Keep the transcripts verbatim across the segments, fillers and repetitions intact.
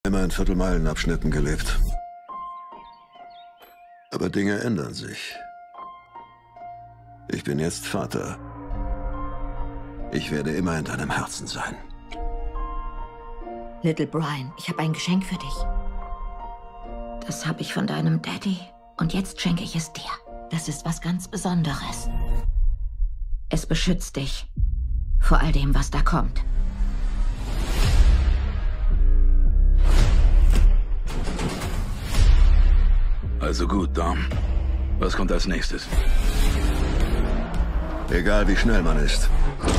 Immer in Viertelmeilenabschnitten gelebt. Aber Dinge ändern sich. Ich bin jetzt Vater. Ich werde immer in deinem Herzen sein. Little Brian, ich habe ein Geschenk für dich. Das habe ich von deinem Daddy. Und jetzt schenke ich es dir. Das ist was ganz Besonderes. Es beschützt dich vor all dem, was da kommt. Also gut, Dom. Was kommt als nächstes? Egal wie schnell man ist.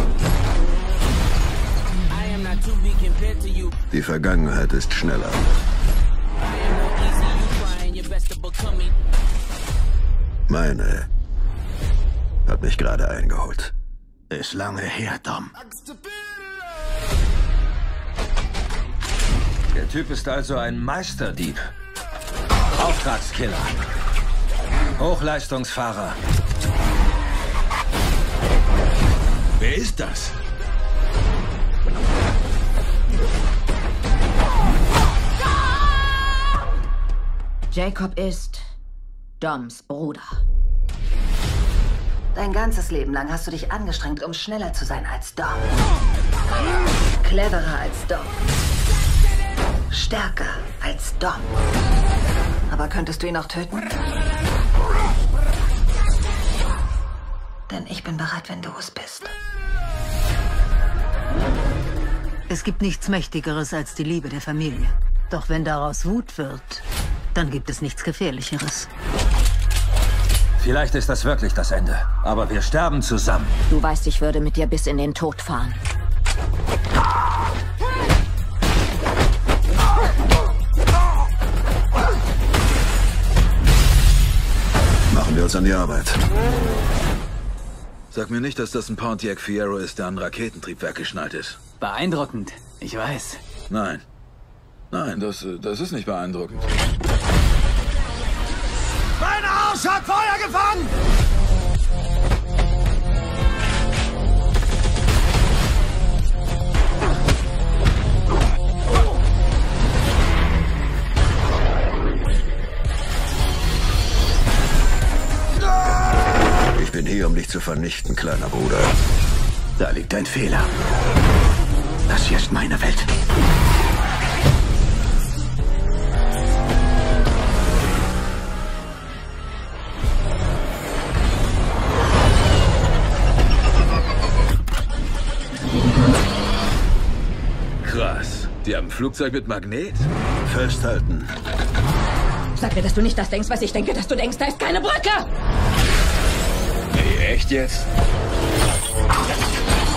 Die Vergangenheit ist schneller. Meine hat mich gerade eingeholt. Ist lange her, Dom. Der Typ ist also ein Meisterdieb. Auftragskiller. Hochleistungsfahrer. Wer ist das? Jacob ist Doms Bruder. Dein ganzes Leben lang hast du dich angestrengt, um schneller zu sein als Dom. Cleverer als Dom. Stärker als Dom. Aber könntest du ihn auch töten? Denn ich bin bereit, wenn du es bist. Es gibt nichts Mächtigeres als die Liebe der Familie. Doch wenn daraus Wut wird, dann gibt es nichts Gefährlicheres. Vielleicht ist das wirklich das Ende. Aber wir sterben zusammen. Du weißt, ich würde mit dir bis in den Tod fahren. Machen wir uns an die Arbeit. Sag mir nicht, dass das ein Pontiac Fiero ist, der an Raketentriebwerk geschnallt ist. Beeindruckend, ich weiß. Nein. Nein, das, das ist nicht beeindruckend. Mein Arsch hat Feuer gefangen! Ich bin hier, um dich zu vernichten, kleiner Bruder. Da liegt ein Fehler. Das hier ist meine Welt. Krass. Die haben ein Flugzeug mit Magnet? Festhalten. Sag mir, dass du nicht das denkst, was ich denke, dass du denkst. Da ist keine Brücke! Nee, echt jetzt?